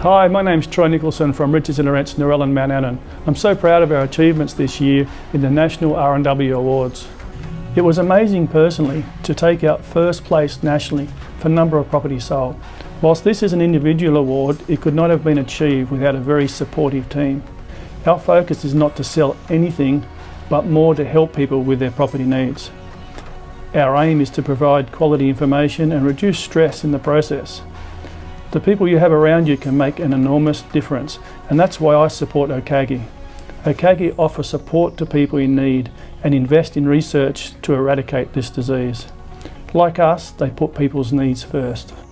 Hi, my name's Troy Nicholson from Riches and Rents, Narellan, Mount Annan. I'm so proud of our achievements this year in the National R&W Awards. It was amazing personally to take out first place nationally for number of properties sold. Whilst this is an individual award, it could not have been achieved without a very supportive team. Our focus is not to sell anything, but more to help people with their property needs. Our aim is to provide quality information and reduce stress in the process. The people you have around you can make an enormous difference, and that's why I support Okagi. Okagi offer support to people in need and invest in research to eradicate this disease. Like us, they put people's needs first.